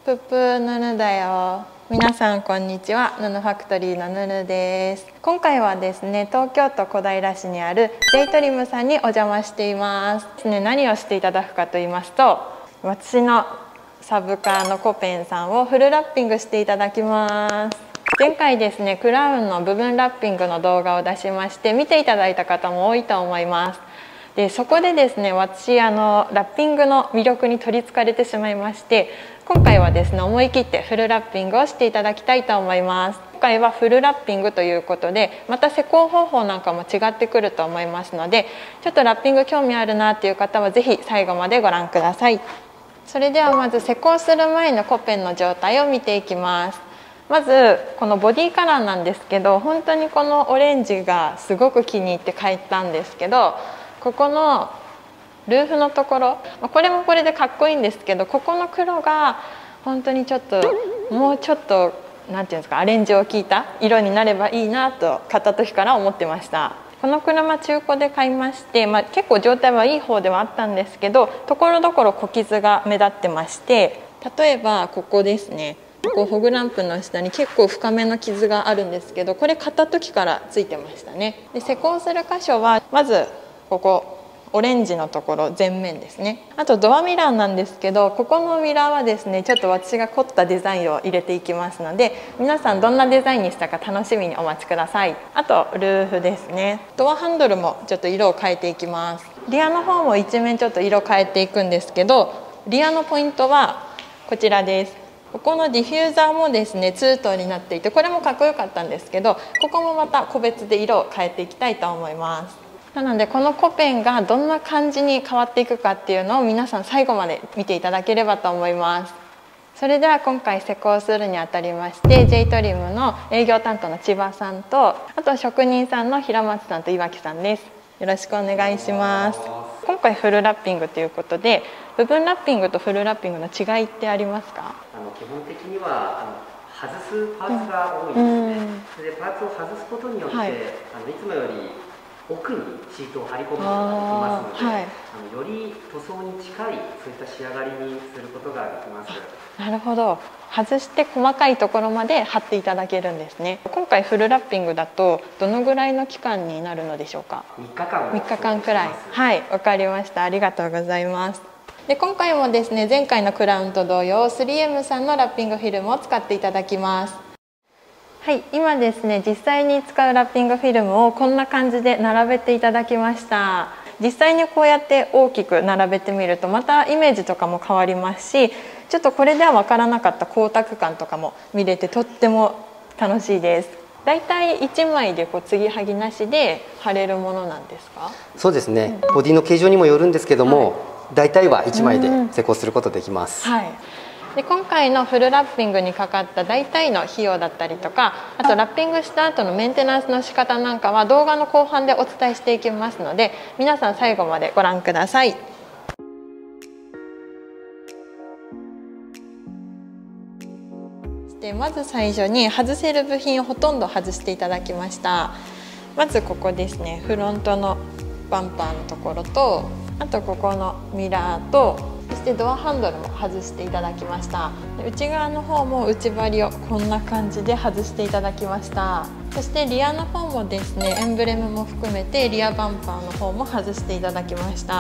ぷっぷぬぬだよ。皆さんこんにちは。ぬぬファクトリーのぬぬです。今回はですね、東京都小平市にある J トリムさんにお邪魔しています。何をしていただくかと言いますと、私のサブカーのコペンさんをフルラッピングしていただきます。前回ですね、クラウンの部分ラッピングの動画を出しまして、見ていただいた方も多いと思います。でそこでですね、私ラッピングの魅力に取りつかれてしまいまして、今回はですね、思い切ってフルラッピングをしていただきたいと思います。今回はフルラッピングということで、また施工方法なんかも違ってくると思いますので、ちょっとラッピング興味あるなっていう方は是非最後までご覧ください。それではまず施工する前のコペンの状態を見ていきます。まずこのボディカラーなんですけど、本当にこのオレンジがすごく気に入って買ったんですけど、ここのルーフのところ、これもこれでかっこいいんですけど、ここの黒が本当にちょっともうちょっとなんていうんですか、アレンジを効いた色になればいいなと買った時から思ってました。この車中古で買いまして、結構状態はいい方ではあったんですけど、ところどころ小傷が目立ってまして、例えばここですね、こうフォグランプの下に結構深めの傷があるんですけど、これ買った時からついてましたね。で施工する箇所はまずここオレンジのところ前面ですね。あとドアミラーなんですけど、ここのミラーはですね、ちょっと私が凝ったデザインを入れていきますので、皆さんどんなデザインにしたか楽しみにお待ちください。あとルーフですね。ドアハンドルもちょっと色を変えていきます。リアの方も一面ちょっと色変えていくんですけど、リアのポイントはこちらです。ここのディフューザーもですねツートンになっていて、これもかっこよかったんですけど、ここもまた個別で色を変えていきたいと思います。なのでこのコペンがどんな感じに変わっていくかっていうのを皆さん最後まで見ていただければと思います。それでは今回施工するにあたりまして、 J トリムの営業担当の千葉さんと、あと職人さんの平松さんと岩木さんです。よろしくお願いします。今回フルラッピングということで、部分ラッピングとフルラッピングの違いってありますか？ 基本的には外すパーツが多いですね。でパーツを外すことによって、いつもより奥にシートを張り込むことができますので、より塗装に近いそういった仕上がりにすることができます。 なるほど。外して細かいところまで貼っていただけるんですね。今回フルラッピングだとどのぐらいの期間になるのでしょうか？3日間くらい。はい、わかりました。ありがとうございます。で今回もですね、前回のクラウンと同様 3M さんのラッピングフィルムを使っていただきます。はい、今ですね、実際に使うラッピングフィルムをこんな感じで並べていただきました。実際にこうやって大きく並べてみるとまたイメージとかも変わりますし、ちょっとこれでは分からなかった光沢感とかも見れてとっても楽しいです。だいたい1枚で継ぎはぎなしで貼れるものなんですか？ そうですね、ボディの形状にもよるんですけども、だいたいは1枚で施工することできます。 で今回のフルラッピングにかかった大体の費用だったりとか、あとラッピングした後のメンテナンスの仕方なんかは動画の後半でお伝えしていきますので、皆さん最後までご覧ください。でまず最初に外せる部品をほとんど外していただきました。まずここですね、フロントのバンパーのところと、あとここのミラーと、そしてドアハンドルも外していただきました。内側の方も内張りをこんな感じで外していただきました。そしてリアの方もですね、エンブレムも含めてリアバンパーの方も外していただきました。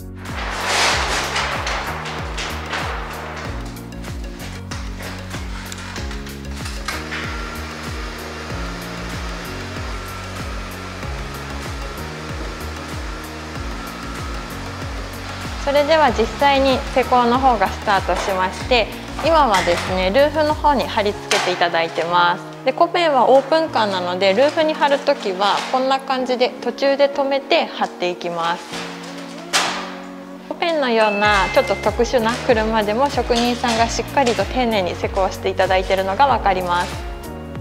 それでは実際に施工の方がスタートしまして、今はですねルーフの方に貼り付けていただいてます。でコペンはオープンカーなので、ルーフに貼るときはこんな感じで途中で止めて貼っていきます。コペンのようなちょっと特殊な車でも職人さんがしっかりと丁寧に施工していただいているのが分かります。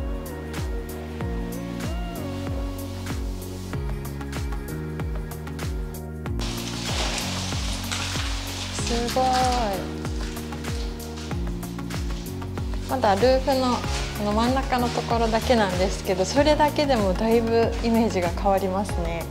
すごい。まだルーフのこの真ん中のところだけなんですけど、それだけでもだいぶイメージが変わりますね。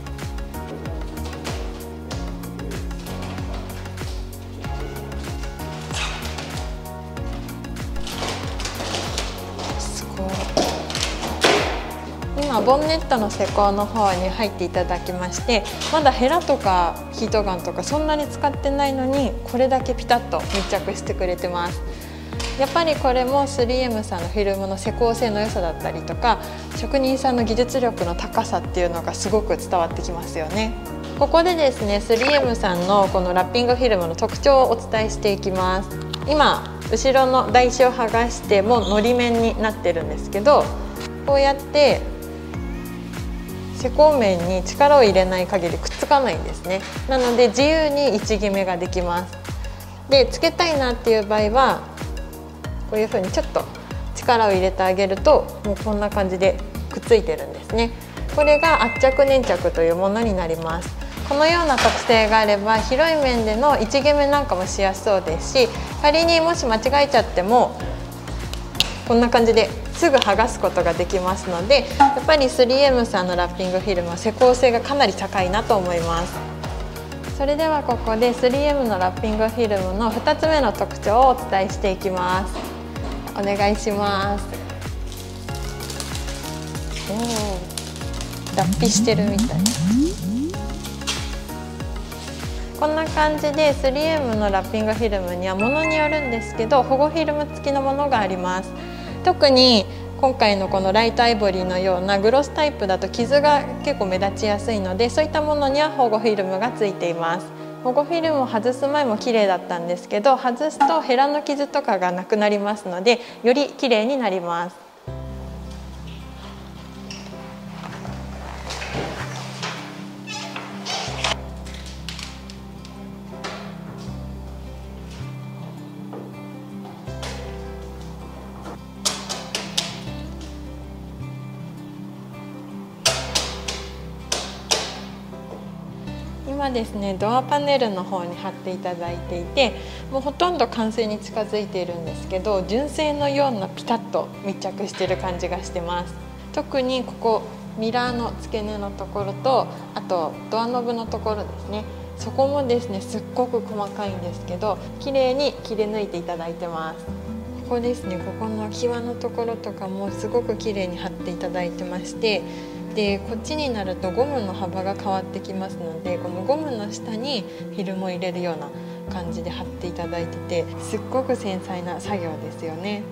今ボンネットの施工の方に入っていただきまして、まだヘラとかヒートガンとかそんなに使ってないのにこれだけピタッと密着してくれてます。やっぱりこれも 3M さんのフィルムの施工性の良さだったりとか、職人さんの技術力の高さっていうのがすごく伝わってきますよね。ここでですね 3M さんのこのラッピングフィルムの特徴をお伝えしていきます。今後ろの台紙を剥がしてもうのり面になってるんですけど、こうやって施工面に力を入れない限りくっつかないんですね。なので自由に位置決めができます。でつけたいなっていう場合はこういうふうにちょっと力を入れてあげるともうこんな感じでくっついてるんですね。これが圧着粘着というものになります。このような特性があれば広い面での位置決めなんかもしやすそうですし、仮にもし間違えちゃってもこんな感じですぐ剥がすことができますので、やっぱり 3M さんのラッピングフィルムは施工性がかなり高いなと思います。それではここで 3M のラッピングフィルムの2つ目の特徴をお伝えしていきます。お願いします。おー、脱皮してるみたい。こんな感じで 3M のラッピングフィルムにはものによるんですけど保護フィルム付きのものがあります。特に今回のこのライトアイボリーのようなグロスタイプだと傷が結構目立ちやすいので、そういったものには保護フィルムが付いています。保護フィルムを外す前も綺麗だったんですけど、外すとヘラの傷とかがなくなりますのでより綺麗になります。今ですねドアパネルの方に貼っていただいていて、もうほとんど完成に近づいているんですけど、純正のようなピタッと密着している感じがしてます。特にここミラーの付け根のところと、あとドアノブのところですね、そこもですねすっごく細かいんですけど綺麗に切り抜いていただいてます。ここですね、ここの際のところとかもすごく綺麗に貼っていただいてまして、でこっちになるとゴムの幅が変わってきますので、このゴムの下にフィルムを入れるような感じで貼っていただいてて、すっごく繊細な作業ですよね。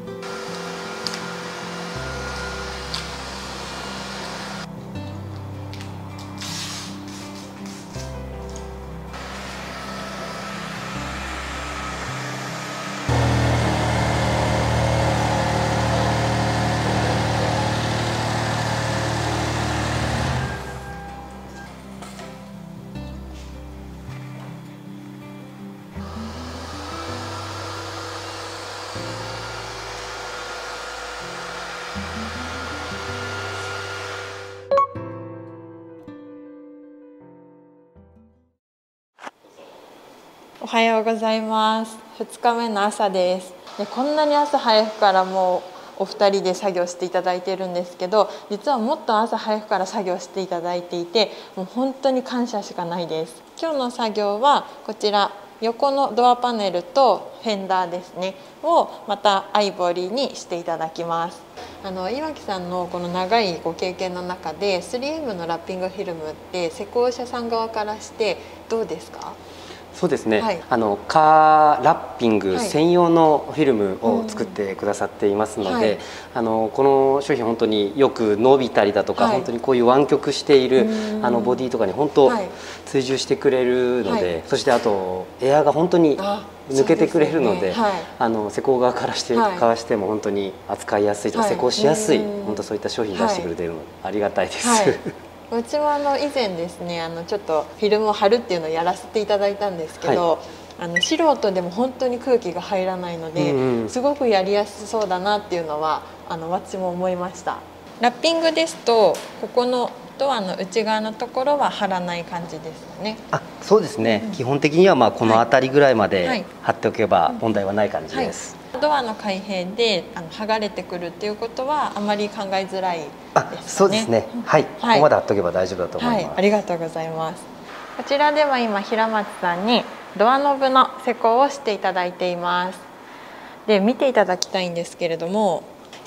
おはようございます。2日目の朝です。でこんなに朝早くからもうお二人で作業していただいているんですけど、実はもっと朝早くから作業していただいていて、もう本当に感謝しかないです。今日の作業はこちら横のドアパネルとフェンダーですねをまたアイボリーにしていただきます。岩木さんのこの長いご経験の中で 3M のラッピングフィルムって施工者さん側からしてどうですか？ そうですね、 はい、 カーラッピング専用のフィルムを作ってくださっていますので、この商品本当によく伸びたりだとか、本当にこういう湾曲しているボディとかに本当追従してくれるので、そしてあとエアが本当に抜けてくれるので、施工側からしても本当に扱いやすいとか施工しやすい、本当そういった商品出してくれているのでありがたいです。 うちも以前ですねちょっとフィルムを貼るっていうのをやらせていただいたんですけど、素人でも本当に空気が入らないので、すごくやりやすそうだなっていうのは私も思いました。ラッピングですとここのドアの内側のところは貼らない感じですよね。 そうですね、基本的にはこの辺りぐらいまで貼っておけば問題はない感じです。 ドアの開閉で剥がれてくるっていうことはあまり考えづらいですかね。 そうですね、ここまで貼っておけば大丈夫だと思います。 ありがとうございます。こちらでは今平松さんにドアノブの施工をしていただいています。で見ていただきたいんですけれども、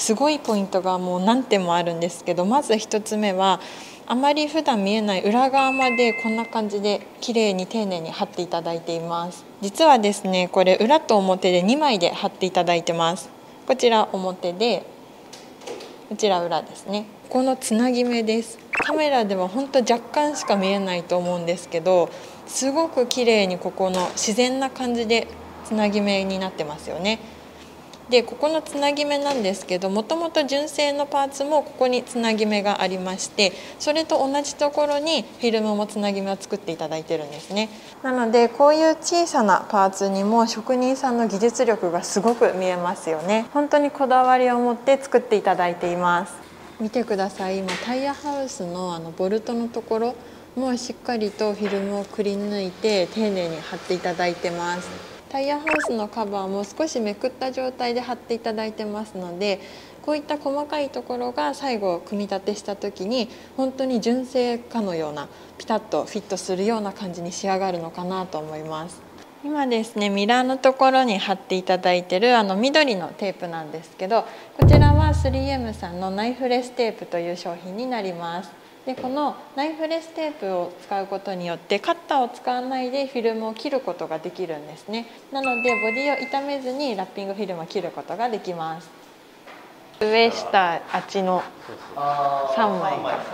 すごいポイントがもう何点もあるんですけど、まず1つ目はあまり普段見えない裏側までこんな感じで綺麗に丁寧に貼っていただいています。実はですね、これ裏と表で2枚で貼っていただいてます。こちら表で、こちら裏ですね。このつなぎ目です。カメラでは本当若干しか見えないと思うんですけど、すごく綺麗にここの自然な感じでつなぎ目になってますよね。でここのつなぎ目なんですけど、もともと純正のパーツもここにつなぎ目がありまして、それと同じところにフィルムもつなぎ目を作っていただいてるんですね。なのでこういう小さなパーツにも職人さんの技術力がすごく見えますよね。本当にこだわりを持って作っていただいています。見てください。今タイヤハウスのボルトのところもしっかりとフィルムをくり抜いて丁寧に貼っていただいてます。タイヤハウスのカバーも少しめくった状態で貼っていただいてますので、こういった細かいところが最後組み立てした時に本当に純正かのようなピタッとフィットするような感じに仕上がるのかなと思います。今ですね、ミラーのところに貼っていただいてる緑のテープなんですけど、こちらは 3M さんのナイフレステープという商品になります。でこのナイフレステープを使うことによってカッターを使わないでフィルムを切ることができるんですね。なのでボディを傷めずにラッピングフィルムを切ることができます。上下あっちの3枚 3枚か3枚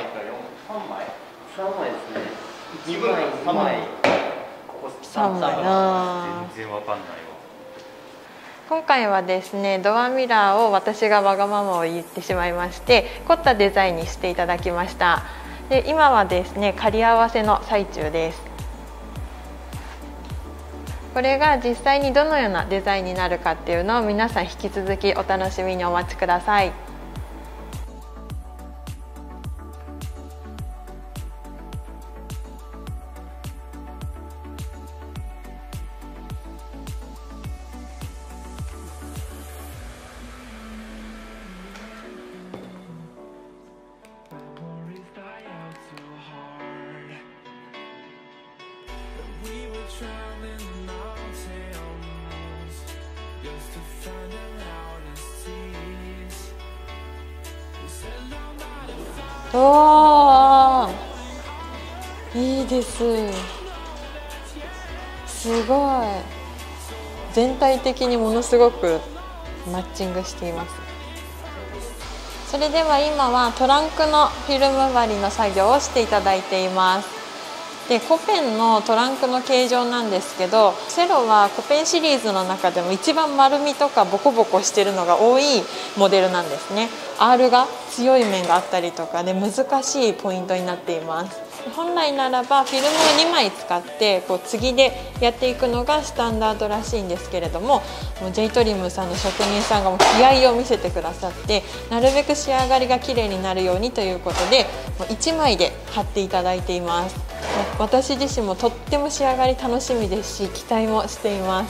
ですね。2枚3枚 3枚な。 全然わかんないわ。 今回はですね、ドアミラーを私がわがままを言ってしまいまして凝ったデザインにしていただきました。で今はですね仮合わせの最中です。これが実際にどのようなデザインになるかっていうのを皆さん引き続きお楽しみにお待ちください。おー、いいです。すごい全体的にものすごくマッチングしています。それでは今はトランクのフィルム貼りの作業をしていただいています。でコペンのトランクの形状なんですけど、セロはコペンシリーズの中でも一番丸みとかボコボコしてるのが多いモデルなんですね。 R が強い面があったりとかで難しいポイントになっています。本来ならばフィルムを2枚使って継ぎでやっていくのがスタンダードらしいんですけれども、Jトリムさんの職人さんが気合を見せてくださって、なるべく仕上がりが綺麗になるようにということで1枚で貼っていただいています。私自身もとっても仕上がり楽しみですし、期待もしています。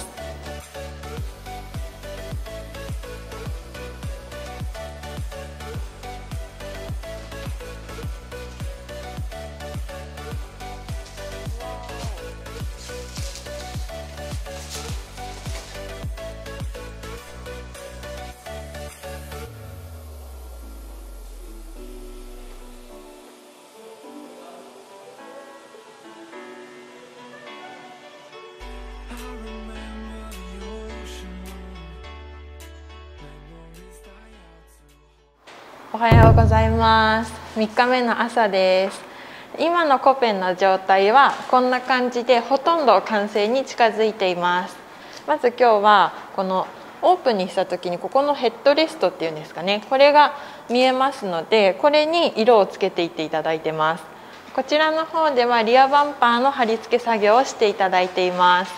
おはようございます。3日目の朝です。今のコペンの状態はこんな感じでほとんど完成に近づいています。まず今日はこのオープンにした時にここのヘッドレストっていうんですかね、これが見えますので、これに色をつけていっていただいてます。こちらの方ではリアバンパーの貼り付け作業をしていただいています。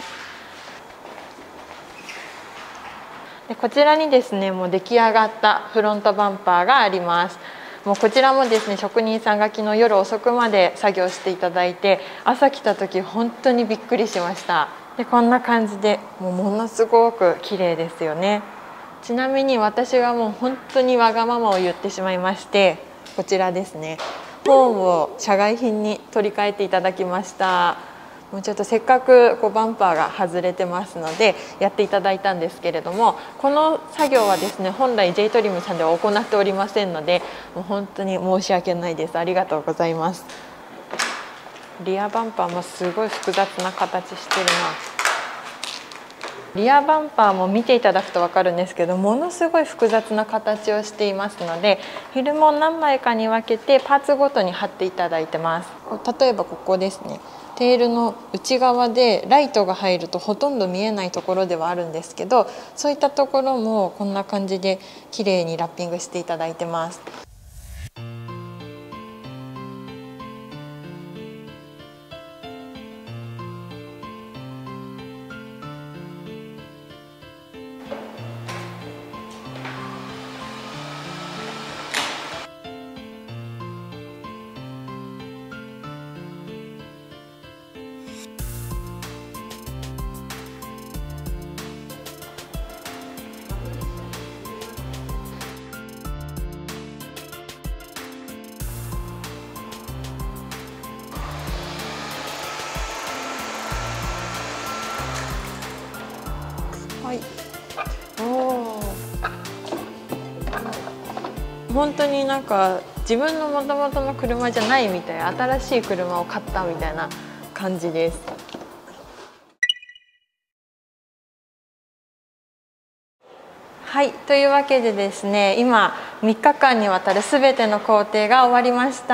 でこちらにですねもう出来上がったフロントバンパーがあります。もうこちらもですね職人さんが昨日夜遅くまで作業していただいて、朝来た時本当にびっくりしました。でこんな感じでものすごく綺麗ですよね。ちなみに私がもう本当にわがままを言ってしまいまして、こちらですね、ホームを社外品に取り替えていただきました。 もうちょっとせっかくバンパーが外れてますのでやっていただいたんですけれども、この作業はですね本来 J トリムさんでは行っておりませんので、もう本当に申し訳ないです。ありがとうございます。リアバンパーもすごい複雑な形してるな。リアバンパーも見ていただくと分かるんですけど、ものすごい複雑な形をしていますので、フィルムを何枚かに分けてパーツごとに貼っていただいてます。例えばここですね、テールの内側でライトが入るとほとんど見えないところではあるんですけど、そういったところもこんな感じで綺麗にラッピングしていただいてます。はい、本当になんか自分の元々の車じゃないみたい、新しい車を買ったみたいな感じです。はい、というわけでですね、今3日間にわたる全ての工程が終わりました。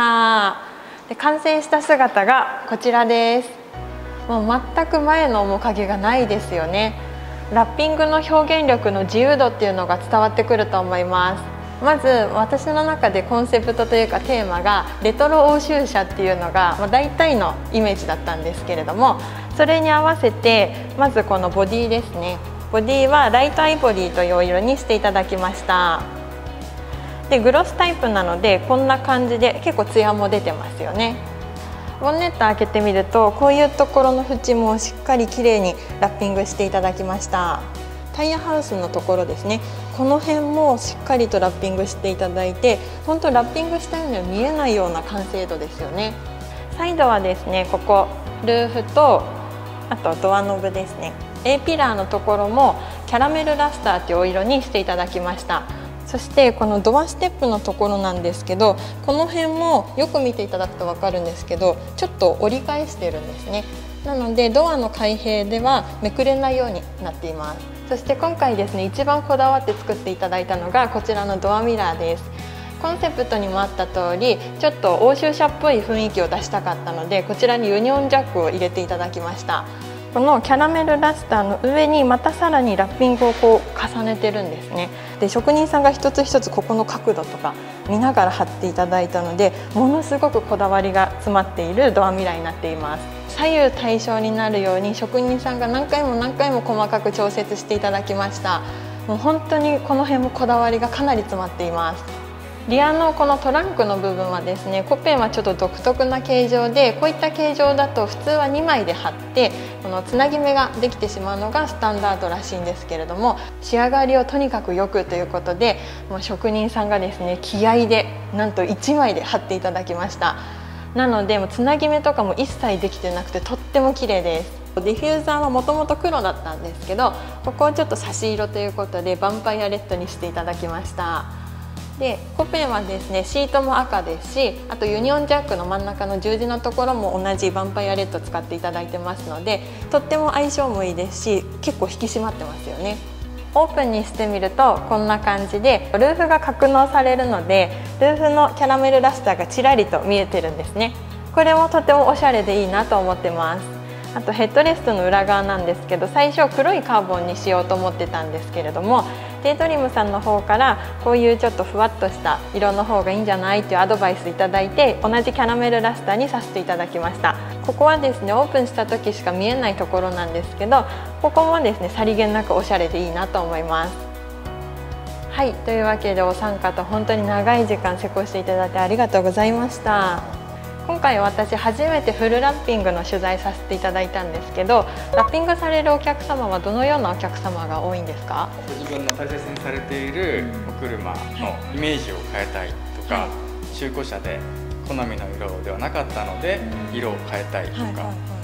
で、完成した姿がこちらです。もう全く前の面影がないですよね。ラッピングの表現力の自由度っていうのが伝わってくると思います。まず私の中でコンセプトというかテーマがレトロ欧州車っていうのが大体のイメージだったんですけれども、それに合わせてまずこのボディですね。ボディはライトアイボリーというお色にしていただきました。でグロスタイプなのでこんな感じで結構ツヤも出てますよね。ボンネット開けてみるとこういうところの縁もしっかりきれいにラッピングしていただきました。タイヤハウスのところですね、この辺もしっかりとラッピングしていただいて、本当ラッピングしたようには見えないような完成度ですよね。サイドはですね、ここルーフとあとドアノブですね、 A ピラーのところもキャラメルラスターというお色にしていただきました。そしてこのドアステップのところなんですけど、この辺もよく見ていただくと分かるんですけど、ちょっと折り返してるんですね。なのでドアの開閉ではめくれないようになっています。そして今回ですね、一番こだわって作っていただいたのがこちらのドアミラーです。コンセプトにもあった通り、ちょっと欧州車っぽい雰囲気を出したかったので、こちらにユニオンジャックを入れていただきました。このキャラメルラスターの上にまたさらにラッピングを重ねてるんですね。で職人さんが一つ一つここの角度とか見ながら貼っていただいたので、ものすごくこだわりが詰まっているドアミラーになっています。左右対称になるように職人さんが何回も何回も細かく調節していただきました。もう本当にこの辺もこだわりがかなり詰まっています。リアのこのトランクの部分はですね、コペンはちょっと独特な形状で、こういった形状だと普通は2枚で貼ってこのつなぎ目ができてしまうのがスタンダードらしいんですけれども、仕上がりをとにかくよくということで、もう職人さんがですね気合でなんと1枚で貼っていただきました。なのでもうつなぎ目とかも一切できてなくてとっても綺麗です。ディフューザーはもともと黒だったんですけど、ここをちょっと差し色ということでヴァンパイアレッドにしていただきました。でコペンはですねシートも赤ですし、あとユニオンジャックの真ん中の十字のところも同じヴァンパイアレッド使っていただいてますので、とっても相性もいいですし結構引き締まってますよね。オープンにしてみるとこんな感じでルーフが格納されるので、ルーフのキャラメルラスターがちらりと見えてるんですね。これもとてもおしゃれでいいなと思ってます。あとヘッドレストの裏側なんですけど、最初黒いカーボンにしようと思ってたんですけれども、Jトリムさんの方からこういうちょっとふわっとした色の方がいいんじゃないというアドバイスいただいて、同じキャラメルラスターにさせていただきました。ここはですねオープンした時しか見えないところなんですけど、ここもですねさりげなくおしゃれでいいなと思います。はい、というわけでお三方本当に長い時間施工していただいてありがとうございました。今回私初めてフルラッピングの取材させていただいたんですけど、ラッピングされるお客様はどのようなお客様が多いんですか？ 自分の大切にされているお車のイメージを変えたいとか、中古車で好みの色ではなかったので色を変えたいとか、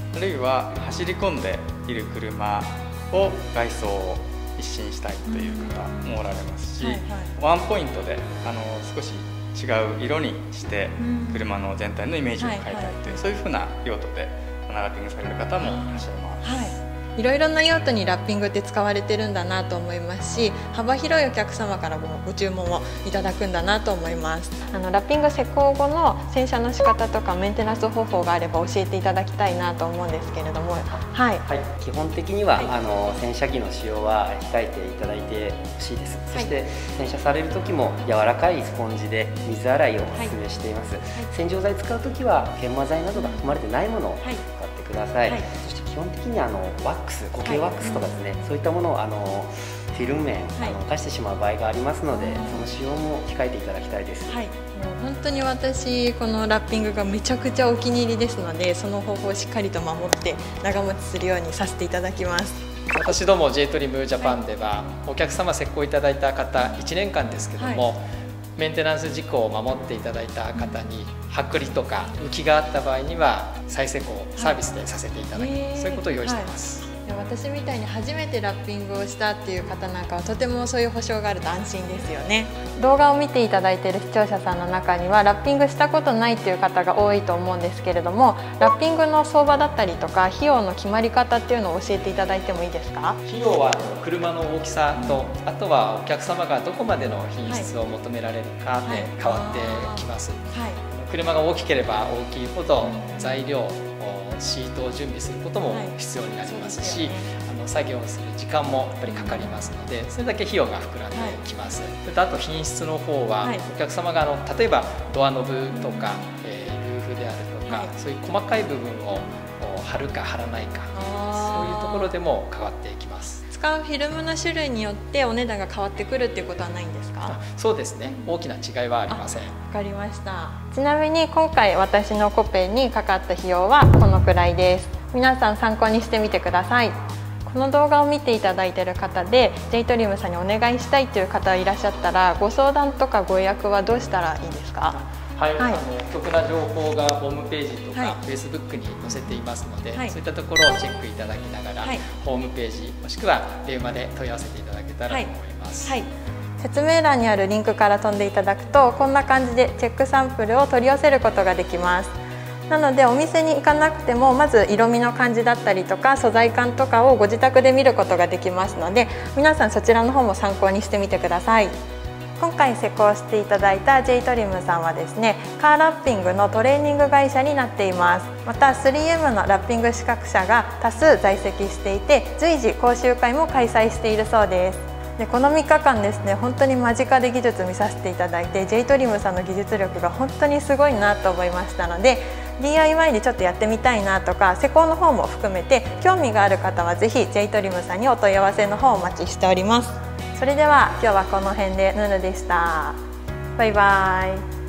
あるいは走り込んでいる車を外装を一新したいという方もおられますし、ワンポイントで少し違う色にして車の全体のイメージを変えたいという、そういうふうな用途でラッピングされる方もいらっしゃいます。 いろいろな用途にラッピングって使われてるんだなと思いますし、幅広いお客様からもご注文をいただくんだなと思います。ラッピング施工後の洗車の仕方とかメンテナンス方法があれば教えていただきたいなと思うんですけれども。 基本的には、洗車機の使用は控えていただいてほしいです。そして洗車される時も柔らかいスポンジで水洗いをお勧めしています。洗浄剤使う時は研磨剤などが含まれてないものを使ってください。そして基本的にワックス、固形ワックスとかですね、そういったものをフィルム面犯してしまう場合がありますので、その使用も控えていただきたいです。 もう本当に私このラッピングがめちゃくちゃお気に入りですので、その方法をしっかりと守って長持ちするようにさせていただきます。 私ども J トリムジャパンでは、お客様施工いただいた方1年間ですけども、メンテナンス事項を守っていただいた方に剥離とか浮きがあった場合には再施工サービスでさせていただく、そういうことを用意しています。 私みたいに初めてラッピングをしたっていう方なんかはとてもそういう保証があると安心ですよね。動画を見ていただいている視聴者さんの中にはラッピングしたことないっていう方が多いと思うんですけれども、ラッピングの相場だったりとか費用の決まり方っていうのを教えていただいてもいいですか？ 費用は車の大きさと、あとはお客様がどこまでの品質を求められるかで変わってきます。車が大きければ大きいほど材料、シートを準備することも必要になりますし、作業をする時間もやっぱりかかりますので、それだけ費用が膨らんできます。それとあと品質の方は、お客様が例えばドアノブとか、ルーフであるとか、そういう細かい部分を貼るか貼らないか、そういうところでも変わってきます。 使うフィルムの種類によってお値段が変わってくるっていうことはないんですか？ そうですね、大きな違いはありません。わかりました。ちなみに今回私のコペにかかった費用はこのくらいです。皆さん参考にしてみてください。この動画を見ていただいている方で J トリムさんにお願いしたいという方いらっしゃったら、ご相談とかご予約はどうしたらいいですか？ お得な情報がホームページとか Facebook に載せていますので、そういったところをチェックいただきながら、ホームページもしくは電話で問い合わせていただけたらと思います。 説明欄にあるリンクから飛んでいただくと、こんな感じでチェックサンプルを取り寄せることができます。なのでお店に行かなくても、まず色味の感じだったりとか素材感とかをご自宅で見ることができますので、皆さんそちらの方も参考にしてみてください。今回施工していただいた J トリムさんはですね、カーラッピングのトレーニング会社になっています。また 3M のラッピング資格者が多数在籍していて、随時講習会も開催しているそうです。でこの3日間ですね、本当に間近で技術見させていただいて、 J トリムさんの技術力が本当にすごいなと思いましたので、 DIY でちょっとやってみたいなとか、施工の方も含めて興味がある方はぜひ J トリムさんにお問い合わせの方をお待ちしております。それでは今日はこの辺でヌヌでした。バイバイ。